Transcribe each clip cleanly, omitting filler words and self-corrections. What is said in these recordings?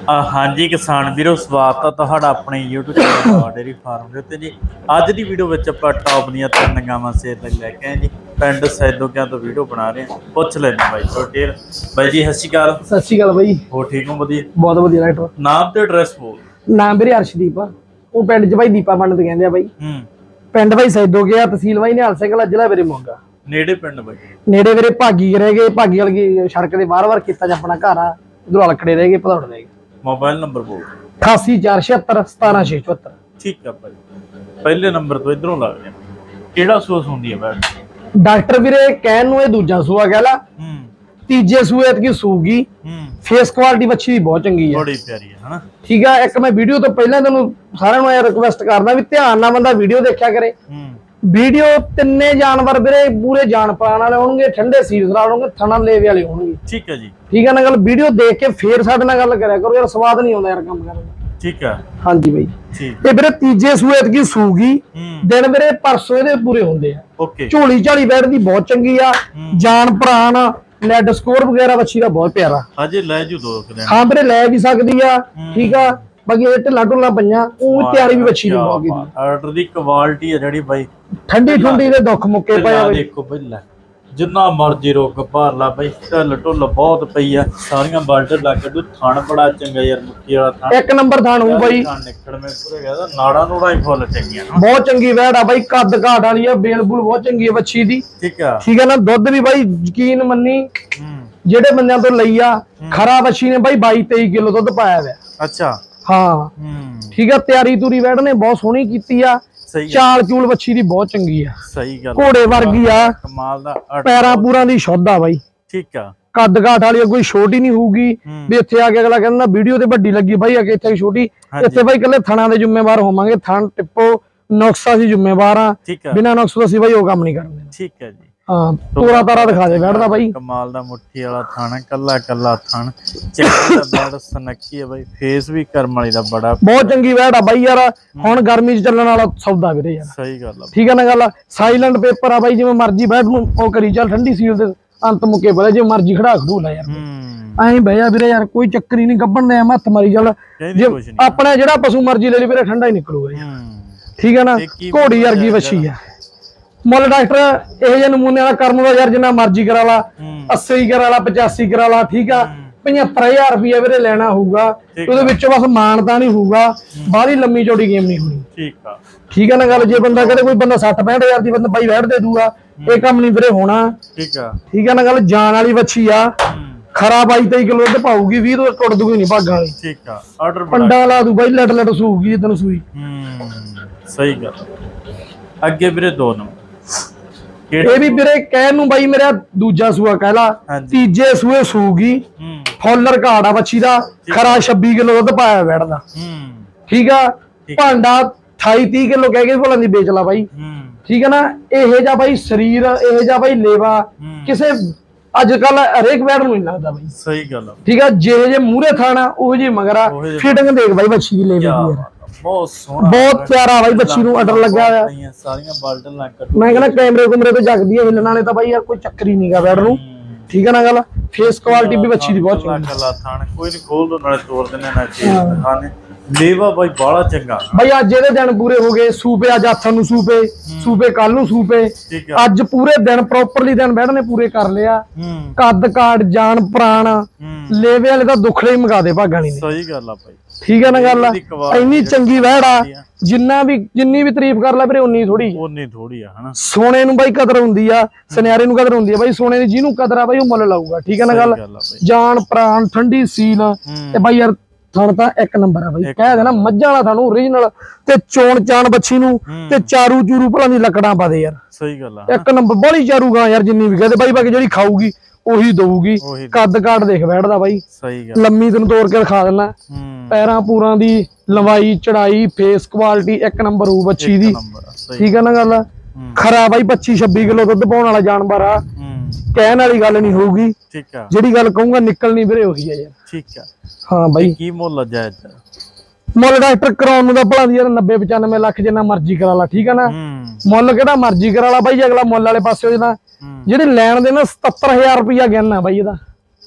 हाँ जी किसान वीरो स्वागत है तुहाडा अपने यूट्यूब चैनल डेयरी फार्म के उत्ते जी। अज की वीडियो में आप टॉप दी 3 गावां सेल लई लैके आए जी। पिंड सैदोकियां तो वीडियो बना रहे हैं, पुछ लेने बाई तो डिटेल। बाई जी सत श्री अकाल। सत श्री अकाल बाई। हो ठीक हो? वधिया बहुत वधिया डॉक्टर। नाम ते एड्रैस बोल। नाम मेरे अर्शदीप आ, वो पिंड च भाई दीपा पंडित कहंदे आ बाई। पिंड भाई सैदोकिया, तहसील भाई निहाल सिंह, जिला मेरे मोगा। नेड़े पिंड बाई? नेड़े मेरे भागी रह गए, भागी वाली सड़क के बार-बार खेतां च अपना घर आ, उधर अलकड़े रह गए, भदौड़ रह गए। मोबाइल नंबर बोल। 8847 17774। ठीक है भाई, पहले नंबर तो इधरों लग गया। केड़ा सोस हुंदी है बैठ? डॉक्टर वीरे कहन नु दूजा सूआ कह ला, तीजे सूए की सूगी। फेस क्वालिटी बच्ची दी बहुत चंगी है, बड़ी प्यारी है ना। ठीक है। एक मैं वीडियो तो पहले तेनू सारे नु रिक्वेस्ट करदा भी ध्यान नाल बंदा वीडियो देखा करे। वीडियो तिन्ने जानवर वीरे पूरे जान पाण वाले होणगे, ठंडे सीरस वाले होणगे, थणा लेवे वाले होणगे। ठीक है जी। ठीक है ना गल। वीडियो देख के फिर साडे नाल गल करया करो यार, स्वाद नहीं आउंदा यार काम करन दा। ठीक है। हां जी भाई। ठीक। ते वीरे तीजे सूए की सूगी, दिन वीरे परसों इहदे पूरे हुंदे आ। ओके। झोली झाली बैठदी बहुत चंगी आ, जान प्राण लेड स्कोर वगैरह बच्ची दा बहुत प्यारा। अजे ले जू दो दिन। हां वीरे ले भी सकदी आ। ठीक आ। बाकी ढिल्ला ढुल्ला पईयां ਉਹ ਤਿਆਰੀ ਵੀ ਬੱਚੀ ਦੀ ਬਹੁਤ ਕੀਤੀ। ਆਰਡਰ ਦੀ ਕੁਆਲਿਟੀ ਹੈ ਜਿਹੜੀ ਬਾਈ, ਠੰਡੀ ਠੰਡੀ ਦੇ ਦੁੱਖ ਮੁੱਕੇ ਪਏ ਆ ਬਾਈ। ਦੇਖੋ ਬਈ ਲੈ ਜਿੰਨਾ ਮਰਜ਼ੀ ਰੋਕ ਭਾਰ ਲਾ ਬਾਈ, ਢਿੱਲ ਢੁੱਲ ਬਹੁਤ ਪਈ ਆ, ਸਾਰੀਆਂ ਬਾਲਟਰ ਲੱਗ ਕੇ ਥਣ ਬੜਾ ਚੰਗਾ ਯਾਰ, ਮੁੱਕੀ ਵਾਲਾ ਥਣ ਇੱਕ ਨੰਬਰ ਥਣ ਹੋਊ ਬਾਈ। ਨਿਕਲ ਮੈਂ ਪੂਰੇ ਗਿਆ ਤਾਂ ਨਾੜਾ ਨੂੜਾ ਹੀ ਫੁੱਲ ਚੰਗੀਆਂ, ਬਹੁਤ ਚੰਗੀ ਵੈੜ ਆ ਬਾਈ, ਕੱਦ ਘਾਟ ਵਾਲੀ ਆ, ਬੇਲ ਬੁਲ ਬਹੁਤ ਚੰਗੀ ਆ ਬੱਚੀ ਦੀ। ਠੀਕ ਆ। ਠੀਕ ਆ ਨਾ। ਦੁੱਧ ਵੀ ਬਾਈ ਯਕੀਨ ਮੰਨੀ ਜਿਹੜੇ ਬੰਦਿਆਂ ਤੋਂ ਲਈ ਆ, ਖਰਾ ਬੱਚੀ ਨੇ ਬਾਈ 22-23 ਕਿਲੋ ਦੁੱਧ ਪਾਇਆ ਹੋਇਆ। ਅੱਛਾ। हाँ ठीक है। तैयारी तुरी वैड़ ने बहुत सोहनी कीती आ, चाल चूल बच्ची दी बहुत चंगी आ। सही गल। घोड़े वर्गी आ, कमाल दा, पैरां पूरां दी शुद्ध आ बाई। ठीक आ। कद घाट वाली कोई छोटी नहीं होगी भी इत्थे आके अगला कहंदा वीडियो ते वड्डी लगी भाई, अगे इत्थे छोटी। इत्थे भाई कल्ले थणा दे जिम्मेवार होवांगे, थण टिप्पो नुक्सा सी जिम्मेवार आ, बिना नुक्स तो असीं भाई ओ काम नहीं करदे। ठीक है जी। हाँ तोरा तारा दिखा दे बैठदा भाई, कमाल दा मुट्ठी वाला थान, कल्ला कल्ला थान, चेहरे दा बैठ सनकी है भाई, फेस भी करम वाली दा बड़ा बहुत चंगी बैठ आ भाई यार। हुण गर्मी च चलण वाला सौदा वीरे यार। सही गल है। ठीक है ना गल। साइलेंट पेपर आ भाई, जिवें मर्जी बैठ नूं ओ करी चल, ठंडी सील दे अंत मुके बले, जे मर्जी खड़ा खड़ू ला यार। ऐं बह जा वीरे यार, कोई चक्कर ही नहीं, गब्बण दे हत्थ मारी चल, जे अपना जेड़ा पशु मर्जी ले ले वीरे ठंडा ही निकलूगा यार। ठीक है ना। घोड़ी वर्गी वछी है। मुल डॉक्टर यह नमूने वाला करम दा यार, जिन्ना मर्जी करा ला, 80 करा ला, 85 करा ला। ठीक आ। 75,000 रुपया वीरे लेना होगा, ਉਹਦੇ ਵਿੱਚੋਂ बस मानता नहीं होगा, बाहरी लम्मी चौड़ी गेम नहीं होनी। ठीक आ। ठीक है ना गल। जे बंदा कहते कोई बंदा 60-65,000 दी बंदा भाई वैट दे दूगा, ये काम नहीं वीरे होना। ठीक आ। ठीक है ना गल। जान वाली बच्ची आ, खरा 22-23 किलो दुध पाऊगी, 20 तो टुट दूगी नहीं भागा वाली। ठीक आ। ऑर्डर पंडा ला दू भाई, लट लट सूगी जिद्दन सूई। सही गल। अगे वीरे 2 नंबर ये भी वीरे कहन नूं बाई मेरा दूजा सूआ कहला, तीजे सूए सूगी, फॉलर घाड़ा बच्ची दा, खरा 26 किलो दुध पाया बैठदा। ठीक आ। भांडा 28-30 किलो कह के भोला दी बेचला भाई। ठीक है ना। यह जा भाई शरीर, यह जा भाई लेवा किसे अजकल हरेक बैठ नूं नहीं लगदा भाई। सही गल। ठीक है। जे मूहरे थाना ओह जी मगरा, फिटिंग देख भाई बच्ची दी लेवे दी बहुत सोहना, बहुत प्यारा भाई, बच्ची नूं अडर लगा होया, सारीਆਂ बाल्टन लग। मैं कहना कैमरे कुमरे ते जगदी है हिलण वाले तां भाई यार कोई चक्कर ही नहींगा बैठ नूं। ठीक है ना गल। फेस क्वालिटी भी बच्ची दी बहुत चंगी, कला थान कोई नहीं खोल दो नाले तोड़ देने ना चीज दिखाने, लेवा भाई बड़ा चंगा भाई। अज ਇਹਦੇ दिन पूरे हो गए, सूपे अज हत्थ नूं सूपे, सूपे कल नूं सूपे, अज पूरे दिन प्रॉपरली दिन बैठ ने पूरे कर लिया। कद काट जान प्राण लेवे वाले दा दुखड़े ही मगा दे भागा नहीं। सही गल आ भाई। ठीक है ना गल। इन्नी चंगी वैड़ आ, जिन्नी भी तारीफ कर ला वीरे उन्नी थोड़ी आ है ना। सोने नूं भाई कदर हुंदी आ, सुनहरे नूं कदर हुंदी आ भाई, सोने दी जिहनूं कदर आ भाई ओ मुल लाऊगा। ठीक है ना गल। जान प्राण ठंडी सील ते भाई यार थण तां एक नंबर आ भाई, कह देना मज्जां वाला थण ओरिजिनल, ते चोण चाण बच्ची नूं ते चारू चूरू भला दी लकड़ां पा दे यार। सही गल आ। एक नंबर बड़ी चारू गां यार, जिन्नी भी कहदे भाई, बाकी जेहड़ी खाऊगी ਉਹੀ ਦਊਗੀ। ਕੱਦ ਕਾਟ ਦੇਖ ਬੈਠਦਾ ਬਾਈ। ਸਹੀ ਗੱਲ। ਲੰਮੀ ਤੈਨੂੰ ਤੋੜ ਕੇ ਦਿਖਾ ਦਿੰਦਾ, ਪੈਰਾਂ ਪੂਰਾਂ ਦੀ ਲੰਬਾਈ ਚੜਾਈ, ਫੇਸ ਕੁਆਲਿਟੀ ਇੱਕ ਨੰਬਰ ਹੋਊ ਬੱਚੀ ਦੀ। ਠੀਕ ਹੈ ਨਾ ਗੱਲ। ਖਰਾ ਬਾਈ 25-26 ਕਿਲੋ ਦੁੱਧ ਪਾਉਣ ਵਾਲਾ ਜਾਨਵਰ ਆ, ਕਹਿਣ ਵਾਲੀ ਗੱਲ ਨਹੀਂ ਹੋਊਗੀ। ਠੀਕ ਆ। ਜਿਹੜੀ ਗੱਲ ਕਹੂੰਗਾ ਨਿਕਲਣੀ ਵੀਰੇ ਉਹੀ ਆ ਯਾਰ। ਠੀਕ ਆ। ਹਾਂ ਬਾਈ। ਕੀ ਮੁੱਲ ਜਾਇਜ਼ ਮੁੱਲ ਡਾਕਟਰ ਕਰਾਉਣ ਨੂੰ ਤਾਂ ਭਲਾ ਦੀ ਯਾਰ 90-95 ਲੱਖ ਜਿੰਨਾ ਮਰਜ਼ੀ ਕਰਾ ਲਾ। ਠੀਕ ਆ ਨਾ। ਮੁੱਲ ਕਿਹੜਾ ਮਰਜ਼ੀ ਕਰਾ ਲਾ ਬਾਈ, ਅਗਲਾ ਮੁੱਲ ਵਾਲੇ ਪਾਸੇ ਹੋ ਜਾਣਾ। ਜਿਹੜੇ ਲੈਣ ਦੇ ਨਾ 77,000 रुपया गिनना भाई,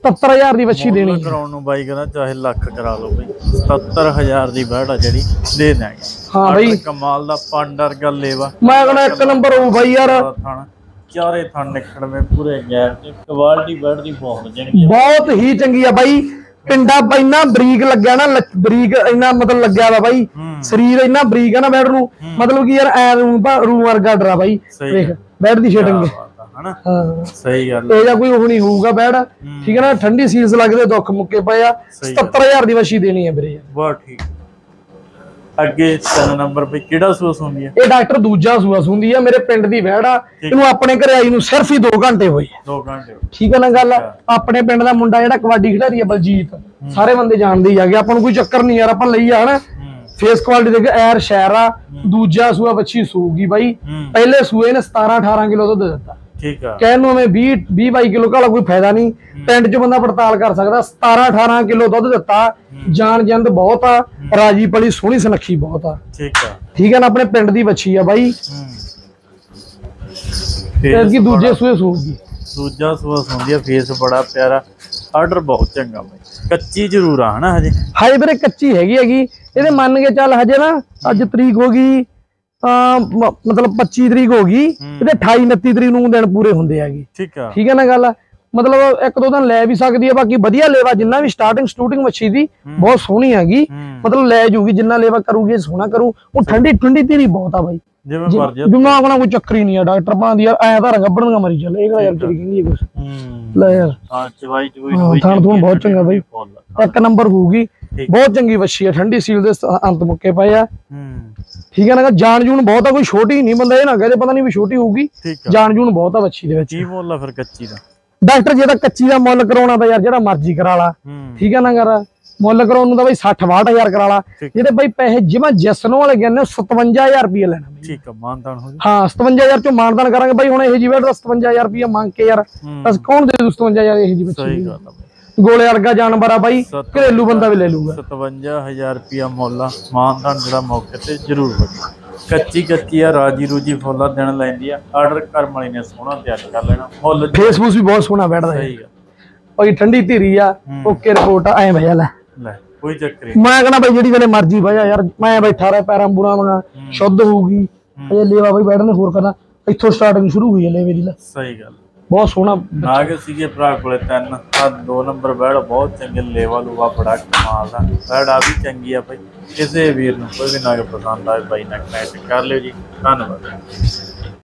77000 ਦੀ ਵੱਛੀ ਦੇਣੀ ਹੈ। ਕਰਾਉਣ ਨੂੰ ਬਾਈ ਕਹਿੰਦਾ ਚਾਹੇ ਲੱਖ ਕਰਾ ਲਓ ਬਈ 77000 ਦੀ ਬੈੜ ਆ ਜਿਹੜੀ ਦੇ ਦਾਂਗੇ। ਹਾਂ ਬਈ ਕਮਾਲ ਦਾ ਪੰਡਰ ਗੱਲ ਲੇਵਾ ਮੈਂ ਕਹਿੰਦਾ ਇੱਕ ਨੰਬਰ ਹੋਊ ਬਾਈ ਯਾਰ। ਚਾਰੇ ਥਣ ਨਿਕੜਵੇਂ ਪੂਰੇ ਗੈਰ ਤੇ ਕੁਆਲਿਟੀ ਬੈੜ ਦੀ ਬਹੁਤ ਚੰਗੀ ਬਹੁਤ ਹੀ ਚੰਗੀ ਆ ਬਾਈ। ਪਿੰਡਾ ਇੰਨਾ ਬਰੀਕ ਲੱਗਿਆ ਨਾ, ਬਰੀਕ ਇੰਨਾ ਮਤਲਬ ਲੱਗਿਆ ਵਾ ਬਾਈ, ਸਰੀਰ ਇੰਨਾ ਬਰੀਕ ਆ ਨਾ ਬੈਡ ਨੂੰ, ਮਤਲਬ ਕਿ ਯਾਰ ਐ ਰੂ ਵਰਗਾ ਡਰਾ ਬਾਈ। ਦੇਖ ਬੈਡ ਦੀ ਸ਼ੇਡਿੰਗ ਹਨਾ। ਹਾਂ ਸਹੀ ਗੱਲ ਇਹ ਜਾਂ ਕੋਈ ਉਹ ਨਹੀਂ ਹੋਊਗਾ ਬੈਡ, ਠੀਕ ਹੈ ਨਾ। ਠੰਡੀ ਸੀਲਸ ਲੱਗਦੇ, ਦੁੱਖ ਮੁੱਕੇ ਪਏ ਆ। 77000 ਦੀ ਵੱਛੀ ਦੇਣੀ ਹੈ ਵੀਰੇ। ਬਹੁਤ ਠੀਕ। ਅੱਗੇ 3 ਨੰਬਰ ਤੇ ਕਿਹੜਾ ਸੂਸ ਹੁੰਦੀ ਹੈ? ਇਹ ਡਾਕਟਰ ਦੂਜਾ ਸੂਸ ਹੁੰਦੀ ਹੈ। ਮੇਰੇ ਪਿੰਡ ਦੀ ਵੈੜ ਆ, ਇਹਨੂੰ ਆਪਣੇ ਘਰੇ ਆਈ ਨੂੰ ਸਿਰਫ ਹੀ 2 ਘੰਟੇ ਹੋਏ। 2 ਘੰਟੇ ਠੀਕ ਹੈ ਨਾ ਗੱਲ। ਆਪਣੇ ਪਿੰਡ ਦਾ ਮੁੰਡਾ ਜਿਹੜਾ ਕਬੱਡੀ ਖਿਡਾਰੀ ਆ ਬਲਜੀਤ, ਸਾਰੇ ਬੰਦੇ ਜਾਣਦੇ ਹੀ ਆਗੇ, ਆਪਾਂ ਨੂੰ ਕੋਈ ਚੱਕਰ ਨਹੀਂ ਯਾਰ, ਆਪਾਂ ਲਈ ਆ ਹਨਾ। ਫੇਸ ਕੁਆਲਿਟੀ ਦੇਖ, ਐਰ ਸ਼ਹਿਰ ਆ, ਦੂਜਾ ਸੂਆ ਵੱਛੀ ਸੂਗੀ ਬਾਈ। ਪਹਿਲੇ ਸੂਏ ਨੇ 17-18 ਕਿਲੋ ਦੁੱਧ ਦਿੱਤਾ। ਠੀਕ ਆ। ਕਹਿਣ ਨੂੰ ਐਵੇਂ 20-22 ਕਿਲੋ ਕਾਲਾ ਕੋਈ ਫਾਇਦਾ ਨਹੀਂ। ਪਿੰਡ 'ਚ ਬੰਦਾ ਪੜਤਾਲ ਕਰ ਸਕਦਾ। 17-18 ਕਿਲੋ ਦੁੱਧ ਦਿੱਤਾ। ਜਾਨ ਜੰਦ ਬਹੁਤ ਆ, ਰਾਜੀ ਪਲੀ ਸੋਹਣੀ ਸੁਨੱਖੀ ਬਹੁਤ ਆ। ਠੀਕ ਆ। ਠੀਕ ਹੈ ਨਾ, ਆਪਣੇ ਪਿੰਡ ਦੀ ਵੱਛੀ ਆ ਬਾਈ। ਤੇ ਦੂਜੇ ਸੂਏ ਸੂਗੀ। ਦੂਜਾ ਸੂਆ ਹੁੰਦੀ ਆ। ਫੇਸ ਬੜਾ ਪਿਆਰਾ, ਆਰਡਰ ਬਹੁਤ ਚੰਗਾ ਬਾਈ। ਕੱਚੀ ਜ਼ਰੂਰ ਆ ਹਨਾ ਹਜੇ? ਹਜੇ ਵੀਰੇ ਕੱਚੀ ਹੈਗੀ। ਇਹਦੇ ਮੰਨ ਕੇ ਚੱਲ ਹਜੇ ਨਾ, ਅੱਜ ਤਰੀਕ ਹੋ ਗਈ ਮਤਲਬ 25 ਤਰੀਕ ਹੋ ਗਈ, ਇਹਦੇ 28-29 ਤਰੀਕ ਨੂੰ ਦਿਨ ਪੂਰੇ ਹੁੰਦੇ ਹੈਗੇ। ਠੀਕ ਆ। ਠੀਕ ਹੈ ਨਾ ਗੱਲ। ਮਤਲਬ 1-2 ਦਿਨ ਲੈ ਵੀ ਸਕਦੀ ਹੈ। ਬਾਕੀ ਵਧੀਆ ਲੇਵਾ, ਜਿੰਨਾ ਵੀ ਸਟਾਰਟਿੰਗ ਮੱਛੀ ਦੀ ਬਹੁਤ ਸੋਹਣੀ ਹੈਗੀ। ਮਤਲਬ ਲੈ ਜੂਗੀ, ਜਿੰਨਾ ਲੇਵਾ ਕਰੂਗੀ ਸੋਹਣਾ ਕਰੂ। ਉਹ ਠੰਡੀ ਧੀਰੀ ਬਹੁਤ ਆ ਬਾਈ। ਜਿਵੇਂ ਮਰਜ਼ੀ ਦਿਮਾਗ ਨਾਲ ਕੋਈ ਚੱਕਰ ਹੀ ਨਹੀਂ ਆ ਡਾਕਟਰ ਭਾਂਦੀ ਯਾਰ। ਐ ਤਾਂ ਗੱਬੜਨ ਦਾ ਮਰੀ ਚੱਲ। ਇਹ ਕਿਹੜਾ ਯਾਰ ਤੇਰੀ ਕਹਿੰਦੀ ਹੈ ਕੁਛ। ਲੈ ਯਾਰ ਥਾਣ ਥੂਣ ਬਹੁਤ ਚੰਗਾ ਬਾਈ। 1 ਨੰਬਰ ਹੋਊਗੀ। ਬਹੁਤ ਚੰਗੀ ਵੱਛੀ ਆ। ਠੰਡੀ ਸੀਲ ਦੇ ਅੰਤ ਮੁੱਕੇ ਪਏ ਆ। ਠੀਕ ਹੈ ਨਾ। ਜਾਨ ਜੂਨ ਬਹੁਤ ਆ, ਕੋਈ ਛੋਟੀ ਨਹੀਂ। ਬੰਦਾ ਇਹ ਨਾ ਕਹਦੇ ਪਤਾ ਨਹੀਂ ਵੀ ਛੋਟੀ ਹੋਊਗੀ। ਜਾਨ ਜੂਨ ਬਹੁਤ ਆ ਵੱਛੀ ਦੇ ਵਿੱਚ। ਕੀ ਮੁੱਲ ਆ ਫਿਰ ਕੱਚੀ ਦਾ? ਡਾਕਟਰ ਜੇ ਤਾਂ ਕੱਚੀ ਦਾ ਮੁੱਲ ਕਰਾਉਣਾ ਤਾਂ ਯਾਰ ਜਿਹੜਾ ਮਰਜ਼ੀ ਕਰਾ ਲਾ। ਠੀਕ ਹੈ ਨਾ ਯਾਰ। ਮੁੱਲ ਕਰਾਉਣ ਨੂੰ ਤਾਂ ਬਾਈ 60-62 ਕਰਾ ਲਾ। ਜਿਹੜੇ ਬਾਈ ਪੈਸੇ ਜਿਵੇਂ ਜਸਨੋਂ ਵਾਲੇ ਕਹਿੰਦੇ 57000 ਰੁਪਏ ਲੈਣਾ। ਠੀਕ ਆ। ਮਾਨਦਾਨ ਹੋ ਹਾਂ 57000 ਚੋਂ ਮਾਨਦਾਨ ਕਰਾਂਗੇ ਬਾਈ। ਹੁਣ ਇਹ ਜੀ ਵੇਟ ਦਾ 57000 ਰੁਪਏ ਮੰਗ ਕੇ ਯਾਰ ਬਸ ਕੌਣ ਦੇ ਦੂ 57000 ਇਹ ਜੀ ਬੱਚੀ। ਸਹੀ ਗੱਲ ਆ। ਗੋਲੇ ਵਰਗਾ ਜਾਨਵਰ ਆ ਬਾਈ, ਘਰੇਲੂ ਬੰਦਾ ਵੀ ਲੈ ਲੂਗਾ। 57000 ਰੁਪਇਆ ਮੁੱਲ ਆ। ਮਾਨਦਾਨ ਜਿਹੜਾ ਮੌਕੇ ਤੇ ਜ਼ਰੂਰ ਹੋਵੇ। ਕੱਚੀ ਆ, ਰਾਜੀ ਰੂਜੀ ਫੁੱਲਾ ਦਿਨ ਲੈਂਦੀ ਆ। ਆਰਡਰ ਕਰਮ ਵਾਲੀ ਨੇ ਸੋਹਣਾ ਤਿਆਰ ਕਰ ਲੈਣਾ। ਮੁੱਲ ਫੇਸਬੁੱਕ ਵੀ ਬਹੁਤ ਸੋਹਣਾ ਬੈਠਦਾ ਹੈ। ਸਹੀ ਆ ਭਾਈ। ਠੰਡੀ ਧੀਰੀ ਆ, ਓਕੇ ਰਿਪੋਰਟ ਆ। ਐ ਭਜਾ ਲੈ ਕੋਈ ਚੱਕਰ ਨਹੀਂ। ਮੈਂ ਕਹਿੰਦਾ ਬਾਈ ਜਿਹੜੀ ਵੇਲੇ ਮਰਜੀ ਭਜਾ ਯਾਰ। ਮੈਂ ਬੈਠਾ ਰਿਹਾ ਪੈਰਾਂ ਬੁਰਾ ਮਗਾ ਸ਼ੁੱਧ ਹੋਊਗੀ। ਇਹ ਲੇਵਾ ਬਾਈ ਬੈਠਣੇ ਹੋਰ ਕਰਨਾ। ਇੱਥੋਂ ਸਟਾਰਟਿੰਗ ਸ਼ੁਰੂ ਹੋਈ ਹੈ ਲੇਵੇ ਦੀ। ਸਹੀ ਗੱਲ। ਬਹੁਤ ਸੋਹਣਾ ਨਾਗ ਸੀਗੇ ਭਰਾ ਕੋਲੇ 2 ਨੰਬਰ ਬੈੜ ਬਹੁਤ ਚੰਗੇ। ਲੇਵਾ ਲੂਵਾ ਬੜਾ ਕਮਾਲ ਦਾ। ਬੈੜ ਆ ਵੀ ਚੰਗੀ ਆ ਬਾਈ। ਕਿਸੇ ਵੀਰ ਨੂੰ ਕੋਈ ਵੀ ਨਾਗ ਪਸੰਦ ਆਏ ਬਾਈ ਨਾਲ ਕਨੈਕਟ ਕਰ ਲਿਓ ਜੀ। ਧੰਨਵਾਦ।